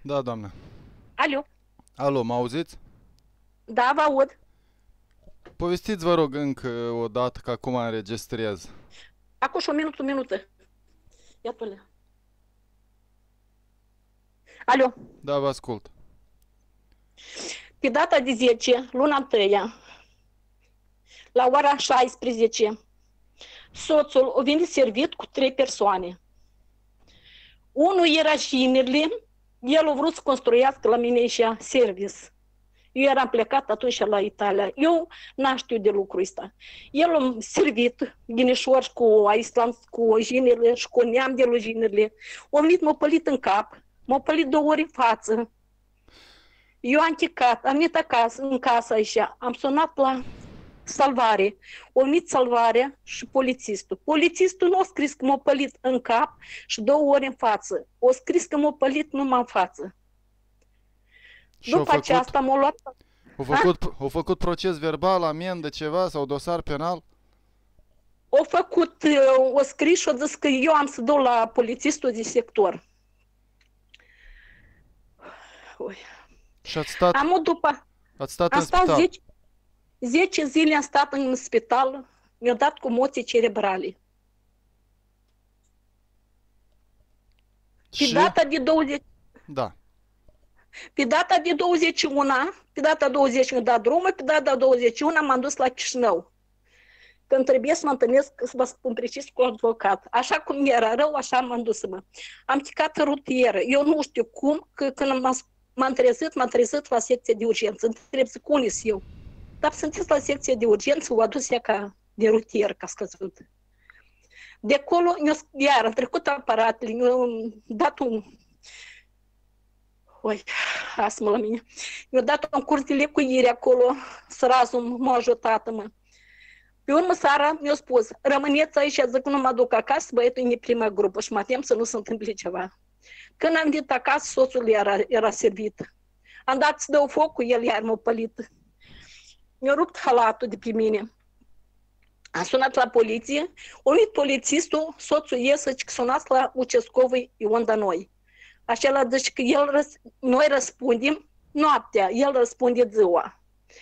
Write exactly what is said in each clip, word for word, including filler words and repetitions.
Da, doamnă. Alo. Alo, mă auziți? Da, vă aud. Povestiți, vă rog, încă o dată, că acum înregistrez. Acum și o minută, o minută. Iată-le. Alo. Da, vă ascult. Pe data de zece, luna întâia, la ora șaisprezece, soțul a venit servit cu trei persoane. Unul era Șinerli, el a vrut să construiască la mine și service. Eu eram plecat atunci la Italia. Eu n-am știut de lucrul ăsta. El a servit ghinișor cu Island, cu Ginerle și cu neam de lui Ginerle. O venit, m-a pălit în cap, m-a pălit două ori în față. Eu am chicat, am venit acasă, în casă aici, am sunat la salvare. O venit salvarea și polițistul. Polițistul nu a scris că m-a pălit în cap și două ori în față. O scris că m-a pălit numai în față. După aceasta m-a luat... Au făcut, au făcut proces verbal, amendă, ceva sau dosar penal? Au făcut, o scris și o zis că eu am să duc la polițistul de sector. Ui. Și ați stat, am după, ați stat am în stat spital? zece, zece zile am stat în spital, mi-au dat comoții cerebrale. Pe Și? data de douăzeci... Da. Pe data de douăzeci și unu, pe data douăzeci mi-a dat drumul, pe data douăzeci și unu m-am dus la Chișinău. Când trebuie să mă întâlnesc, să vă spun precis, cu advocat. Așa cum era rău, așa m-am dus mă. Am chicat rutieră. Eu nu știu cum, că când m-am trezit, m-am trezit la secție de urgență. Întreb să cunis eu. Dar sunteți la secție de urgență, o adus ea ca de rutier, ca scăzut. De acolo, iar, am trecut aparatele, mi-au dat un... Oi, asmă la mine. Mi-a dat un curs de lecuire acolo, sărazul m-a ajutat, mă. Pe urmă seara mi-a spus, rămâneți aici, zic că nu mă duc acasă, băietul e în prima grupă și mă tem să nu se întâmple ceva. Când am venit acasă, soțul era, era servit. Am dat să dau foc cu el, iar m-a pălit. Mi-a rupt halatul de pe mine. Am sunat la poliție, a venit polițistul, soțul iesă, că sunați la Ucescovului Ion Danoi. Acela zice că el răs, noi răspundem noaptea, el răspunde ziua.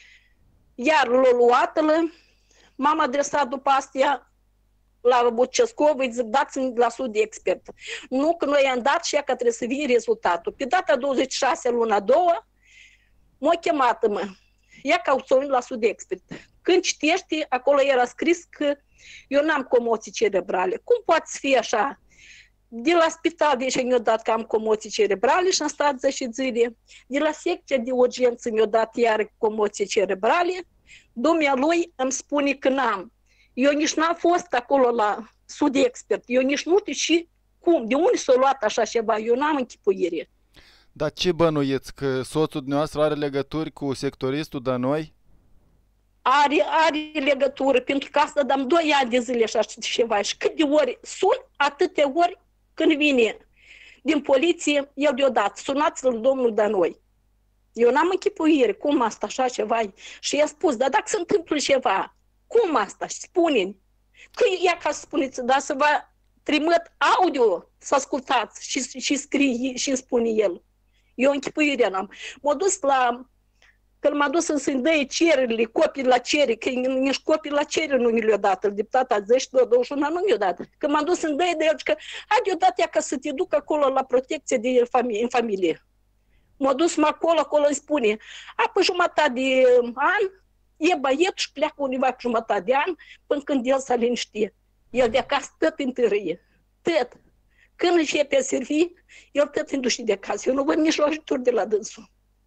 Iar l-a luat, m-am adresat după astea la Bucescov, îi zic, dați-mi la sud de expert. Nu, că noi am dat și ea că trebuie să vină rezultatul. Pe data douăzeci și șase, luna a doua, m-a chemat, mă. Ea cauționit la sud de expert. Când citești, acolo era scris că eu n-am comoții cerebrale. Cum poate să fie așa? De la spital, deși mi-au dat că am comoții cerebrale și am stat zece zile. De la secția de urgență mi-au dat iar comoții cerebrale. Dumnealui îmi spune că n-am. Eu nici n-am fost acolo la sud expert. Eu nici nu știu și cum, de unde s-a luat așa ceva. Eu n-am închipuire. Dar ce bănuiți? Că soțul dumneavoastră are legături cu sectoristul de noi? Are, are legătură, pentru că asta dăm doi ani de zile așa ceva. Și cât de ori sun, atâtea ori când vine din poliție, el deodată, sunați-l domnul de noi. Eu n-am închipuire, cum asta, așa ceva? Și i-a spus, dar dacă se întâmplă ceva, cum asta? Spune-mi. Că ea ca să spuneți, dar să vă trimit audio să ascultați și, și scrie și îmi spune el. Eu închipuire n-am. M-a dus la... Când m-a dus să-mi dăie cererile, copii la cereri, că nici copii la cereri nu mi le-au dat, de tata zece, douăzeci și unu nu mi-au dat. Când m-am dus să-mi dăie de el, că hai deodată ca să te duc acolo la protecție de familie, în familie. M-a dus mă acolo, acolo îmi spune, a, pe jumătate de an, e băiet și pleacă undeva pe jumătate de an, până când el s-a liniștit. El de acasă tot întârâie, tot. Când începe a servi, el tot înduce de acasă. Eu nu văd nici o ajutor de la dânsul.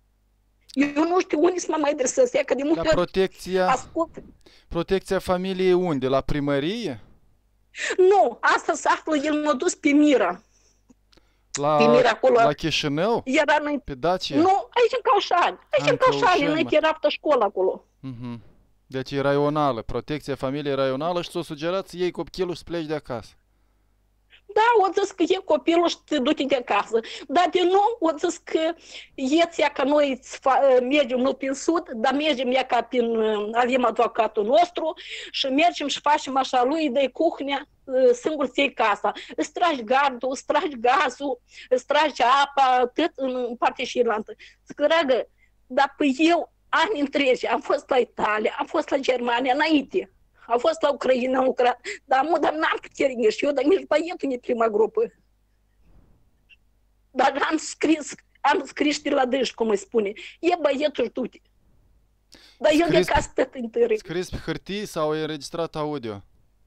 Eu nu știu unde să mă mai adresez, că de multe La protecția, ascult. protecția familiei unde? La primărie? Nu, asta se află, el m-a dus pe Mira. La, Pe Mira acolo. la Chișinău? Era în... Pe Dacia? Nu, aici în Caușani. Aici A, în Caușani, Caușani, înainte era altă școală acolo. Uh-huh. Deci e raională, protecția familiei raională și ți-o sugerați să iei copilul și să pleci de acasă. Da, o zis că e copilul și te duci de acasă. Dar de nou, o zis că ieți ea ca noi mergem nu prin sud, dar mergem ea ca prin, avem advocatul nostru și mergem și facem așa lui, dă-i cuhnea. singur să iei casa. Îți tragi gardul, îți tragi gazul, îți tragi apa, tot în partea cealaltă. Zic, dragă, dar pe eu ani întregi am fost la Italia, am fost la Germania înainte, am fost la Ucraina, în Ucraina, dar mă, dar n-am putere nici eu, dar nici băietul e prima grupă. Dar am scris, am scris de la dâns, cum îi spune. E băietul, du-te. Dar eu de acasă tot întâi. Scris pe hârtii sau e înregistrat audio?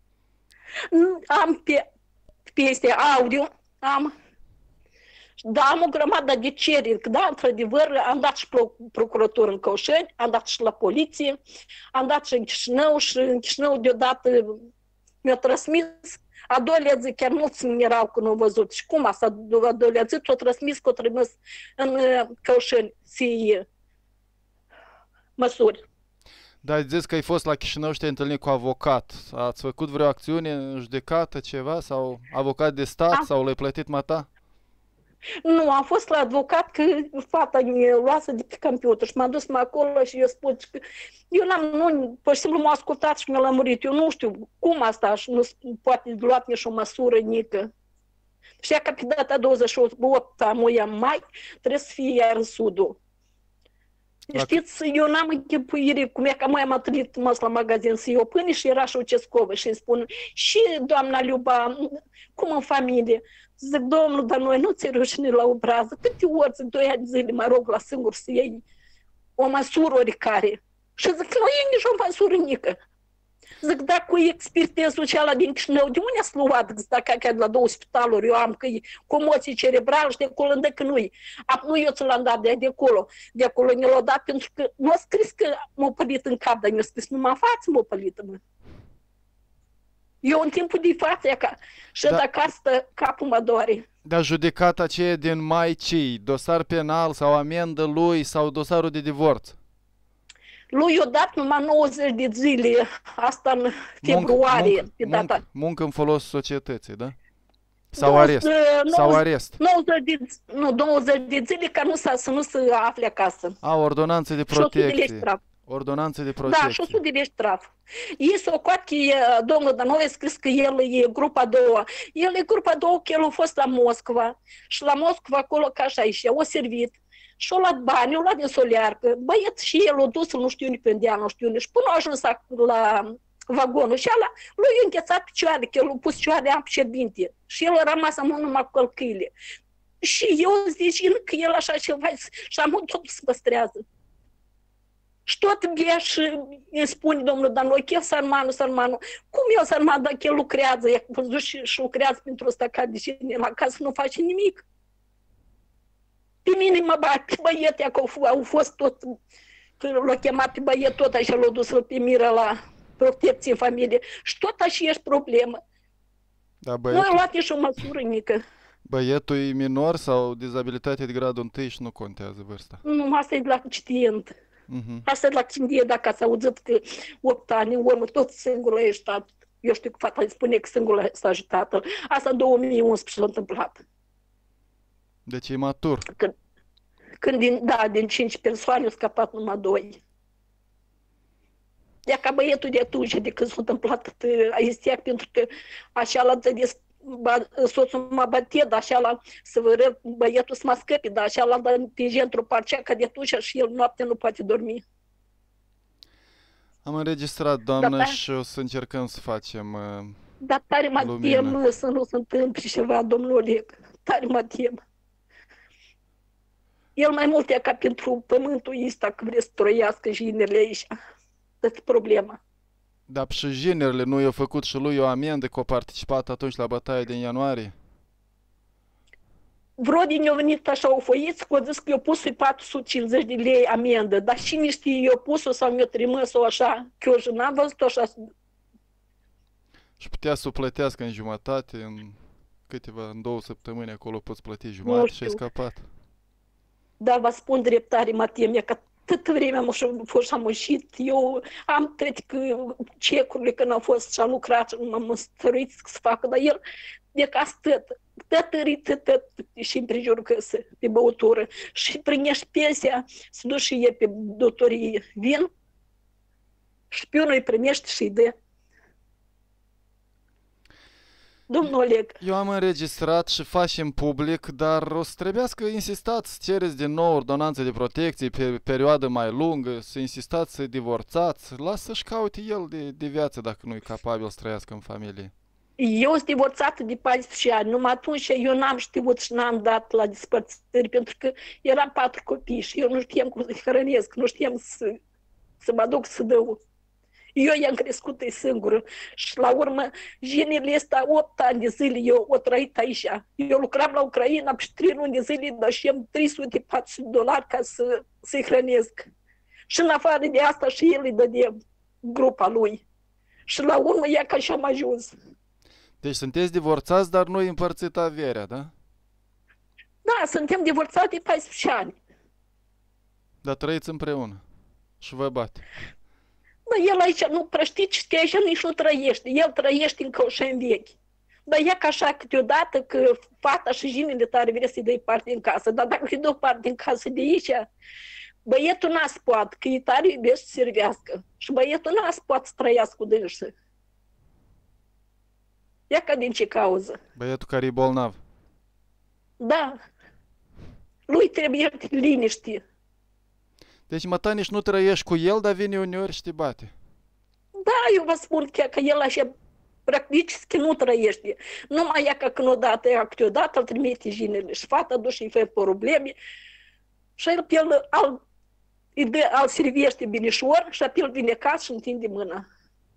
Am pe, peste audio, am, da, am o grămadă de cereri, da, într-adevăr, am dat și procurator în Căușeni, am dat și la poliție, am dat și în Chișinău și în Chișinău deodată mi-a transmis. A doilea zi, chiar mulți mi erau când au văzut. Și cum asta, a doilea zi, t-o transmis că o trimis în Căușeni să iei măsuri. Dar zis că ai fost la Chișinău și te-ai întâlnit cu avocat. Ați făcut vreo acțiune în judecată, ceva? Sau avocat de stat? Am... Sau l-ai plătit mata? Nu, am fost la avocat că fata mi luasă de pe computer și m-am dus acolo și eu spun că eu n-am, nu, pur și simplu m-a ascultat și mi-a lămurit. Eu nu știu cum asta și nu poate luat nici o măsură nică. Și că pe data douăzeci și opt a mai trebuie să fie iar în sudul. La... Știți, eu n-am închipuire cum e că mai am întâlnit măs la magazin să iau pâine și era și o Cescovă și îmi spun și doamna Liuba, cum în familie? Zic, domnul, dar noi nu ți rușine la obrază. Câte ori, zic, doi ani de zile mă rog la singur să iei o măsură oricare. Și zic, nu e nici o măsură nică. Zic, dacă cu expertezul ceala din Chișinău, de unde ați luat? Zic, dacă chiar la două spitaluri eu am că e comoție cerebrală și de acolo încă nu-i. Nu eu ți l-am dat de acolo. De acolo ne l-au dat pentru că nu a scris că m-a pălit în cap, dar mi-a scris numai în față m-a pălit, mă. Eu în timpul de față, ca, și da. Dacă asta capul mă doare. Dar judecata aceea din mai ce? Dosar penal sau amendă lui sau dosarul de divorț? Lui i-a dat numai nouăzeci de zile, asta în februarie. Muncă, pe data. muncă, muncă în folos societății, da? Sau arest? nouăzeci, sau arest? nouăzeci de, nu, douăzeci de zile ca nu să nu se afle acasă. A, ordonanțe de protecție. Ordonanțe de protecție. Da, și o sută de lei ștraf. Ei s-o coat că e, domnul Danov a scris că el e grupa a doua. El e grupa a doua, că el a fost la Moscova. Și la Moscova, acolo, ca așa, și o servit. Și o luat bani, o luat din solearcă. Băieți și el o dus, nu știu unde pe nu știu unde. Și până a ajuns la vagonul. Și ala, lui i-a închețat picioare, că el a pus picioare am ședinte. Și el a rămas amul numai cu călcâile. Și eu zic că el așa ceva, și amul tot se păstrează. Și tot bia și îmi spune domnul Danoi, el sarmanul, sarmanul. Cum el sarman dacă el lucrează, e văzut și, și lucrează pentru ăsta ca de ce la casă nu face nimic. Pe mine mă bate băieții, că au, au fost tot, că l-a chemat pe băiet tot așa, l-a dus pe miră la protecție în familie. Și tot așa ești problemă. Da, băietul... Nu ai luat nici o măsură mică. Băietul e minor sau dizabilitate de gradul întâi și nu contează vârsta? Nu, asta e de la citient. Uh-huh. Asta e la cindie, dacă ați auzit că opt ani în urmă, tot singură ești stat. Eu știu că fata îi spune că singură s-a ajutat. Asta în două mii unsprezece s-a întâmplat. Deci e matur. Când, când din, da, din cinci persoane au scăpat numai doi. Ea ca băietul de atunci, de când s-a întâmplat aistia, pentru că așa la de soțul mă bătea, dar așa la să vă băietul să mă scăpi, dar așa la împinge într-o parcea, că de atunci și el noapte nu poate dormi. Am înregistrat, doamnă, da, și o să încercăm să facem uh, Dar tare mă tem să nu se întâmple ceva, domnul Oleg. Tare mă tem. El mai mult e ca pentru pământul ăsta, că vrea să trăiască jinerile aici. Asta e problema. Dar și jinerile nu i-au făcut și lui o amendă că a participat atunci la bătaia din ianuarie? Vreo ne-a venit așa o foiță, că a zis că i-a pus-o patru sute cincizeci de lei amendă, dar cine știe, i-a pus-o sau mi-a trimis-o așa, că eu n-am văzut-o așa. Și putea să o plătească în jumătate, în câteva, în două săptămâni acolo poți plăti jumătate și ai scăpat. Da, vă spun dreptare, mă tem, că atât vreme am fost am ieșit, eu am toate cecurile când au fost și am lucrat și m-am stăruit să facă, dar el, de ca stăt, tătărit, tăt, și împrejur căsă, pe băutură, și primești pensia, se duce și e pe doctorii vin, și pe unul îi primești și îi dă. domnul Oleg. Eu am înregistrat și facem public, dar o să trebuiască insistați, cereți din nou ordonanțe de protecție pe perioadă mai lungă, să insistați să divorțați, lasă să-și caute el de, de viață dacă nu e capabil să trăiască în familie. Eu sunt divorțată de paisprezece ani, numai atunci eu n-am știut și n-am dat la despărțiri, pentru că eram patru copii și eu nu știam cum să-i hrănesc, nu știam să, să mă duc să dau. Eu i-am crescut ei singură și la urmă, genele astea, opt ani de zile, eu o trăit aici. Eu lucram la Ucraina și trei luni de zile, dar și am trei sute patru sute de dolari ca să, să-i hrănesc. Și în afară de asta și el îi dădea grupa lui. Și la urmă, ea ca și am ajuns. Deci sunteți divorțați, dar nu împărțit averea, da? Da, suntem divorțați de paisprezece ani. Dar trăiți împreună și vă bate. Dar el aici nu prăștiți că aici nici nu trăiește. El trăiește în Căușeni vechi. Dar ea ca așa câteodată că fata și jinele tare vrea să-i dai parte din casă. Dar dacă îi dau parte din casă de aici, băietul n-a să poată, că e tare iubește să servească. Și băietul n-a să poată să trăiască cu dânsă. Ia ca din ce cauză. Băietul care e bolnav. Da. Lui trebuie liniște. Deci, măta, nici nu trăiești cu el, dar vine uneori și te bate. Da, eu vă spun că, că el așa practic că nu trăiește. Numai ea că când odată, ea câteodată îl trimite jinele și fata duce și fă probleme și el pe el al, al servește binișor și apel vine acasă și întinde mâna.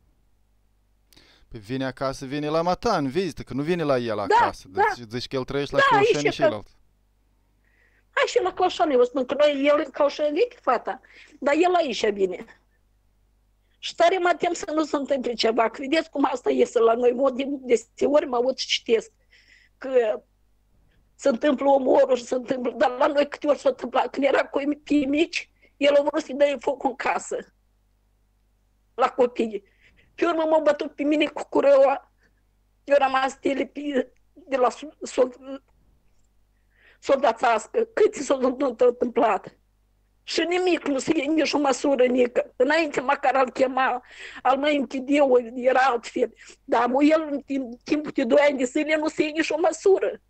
Păi vine acasă, vine la mata în vizită, că nu vine la el Da, acasă. da. Deci zici că el trăiește la Da, Căușeni aici și că- el alt. Hai și la Căușeni, vă spun că noi, el în Căușeni vechi, fata, dar el aici vine. Și tare mă tem să nu se întâmple ceva, că vedeți cum asta iese la noi, mod de dese ori mă aud și citesc, că se întâmplă omorul și se întâmplă, dar la noi câte ori s-a întâmplat, când era copii mici, el a vrut să-i dă foc în casă, la copii. Pe urmă m-a bătut pe mine cu cureaua, eu am rămas de, de la sol, soldațească, cât s-a întâmplat. Și nimic nu se ia nici o măsură nică. Înainte măcar îl chema, al mai închideu, era altfel. Dar mă, el în timp, timpul de doi ani de zile nu se ia nici o măsură.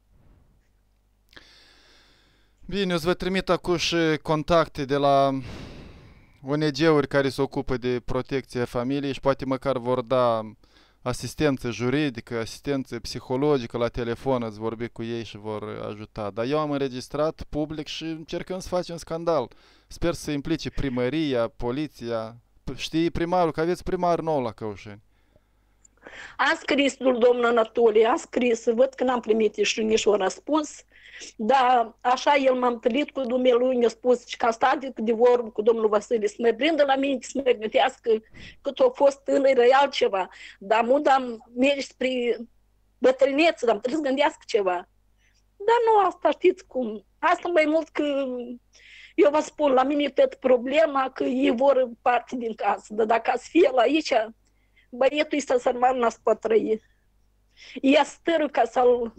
Bine, o să vă trimit acum și contacte de la O N G-uri care se ocupă de protecția familiei și poate măcar vor da asistență juridică, asistență psihologică la telefon, îți vorbi cu ei și vor ajuta. Dar eu am înregistrat public și încercăm să facem scandal. Sper să se implice primăria, poliția. Știi primarul, că aveți primar nou la Căușeni. Am scris lui domnul Anatolie, am scris, văd că n-am primit și nici un răspuns, dar așa el m-a întâlnit cu dumnealui, mi-a spus că am stat de, de vorbă cu domnul Vasile, să mă prindă la mine, să mă gândească cât a fost tânără, e altceva, dar mult am mers spre bătrâneță, dar am trebuie să gândească ceva. Dar nu asta, știți cum, asta mai mult că eu vă spun, la mine tot problema că ei vor parte din casă, dar dacă ați fie la aici, băietul ăsta sărman n-a să poată trăi. Ea stără ca să-l...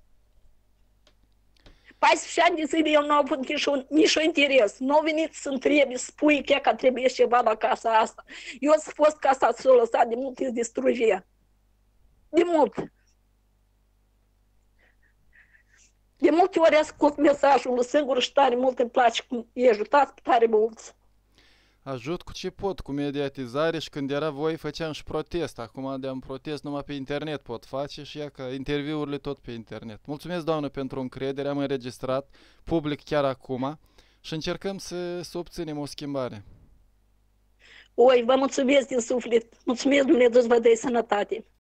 paisprezece ani de zile eu nu am avut niciun, niciun interes. Nu au venit să întrebe, să spui că, că trebuie ceva la casa asta. Eu să fost casa să o lăsat de mult, îți distruge. De mult. De multe ori ascult mesajul singur și tare mult îmi place cum e ajutat tare mulți. Ajut cu ce pot, cu mediatizare și când era voi făceam și protest. Acum de-am protest numai pe internet pot face și ia că interviurile tot pe internet. Mulțumesc, doamnă, pentru încredere, am înregistrat public chiar acum și încercăm să, să obținem o schimbare. Oi, vă mulțumesc din suflet. Mulțumesc Dumnezeu să vă dea sănătate.